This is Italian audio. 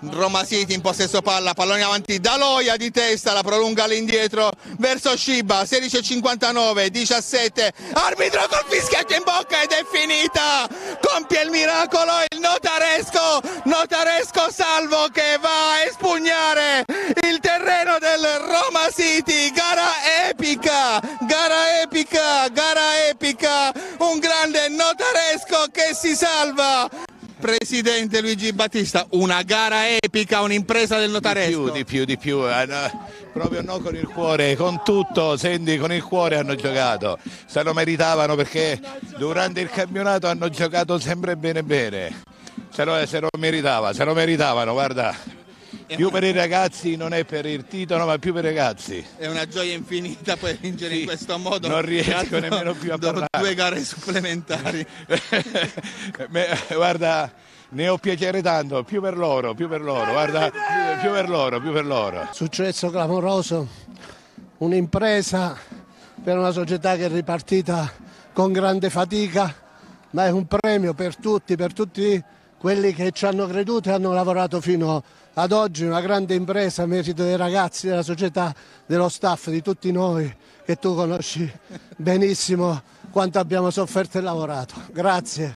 Roma City in possesso palla, pallone avanti da Loia di testa, la prolunga all'indietro verso Sciba, 16:59, 17, arbitro col fischietto in bocca ed è finita, compie il miracolo il Notaresco Salvo che va a espugnare il terreno del Roma City, gara epica, un grande Notaresco che si salva. Presidente Luigi Battista, una gara epica, un'impresa del Notaresco. Di più, proprio no, con il cuore, con tutto, senti, con il cuore hanno giocato, se lo meritavano perché durante il campionato hanno giocato sempre bene, se lo meritavano, guarda. Più per i ragazzi, non è per il titolo ma più per i ragazzi. È una gioia infinita poi vincere in questo modo. Non riesco nemmeno più a parlare. 2 gare supplementari. Guarda, ne ho piacere tanto, più per loro, guarda, più per loro. Successo clamoroso, un'impresa per una società che è ripartita con grande fatica, ma è un premio per tutti quelli che ci hanno creduto e hanno lavorato fino ad oggi, una grande impresa, merito dei ragazzi, della società, dello staff, di tutti noi, che tu conosci benissimo quanto abbiamo sofferto e lavorato. Grazie.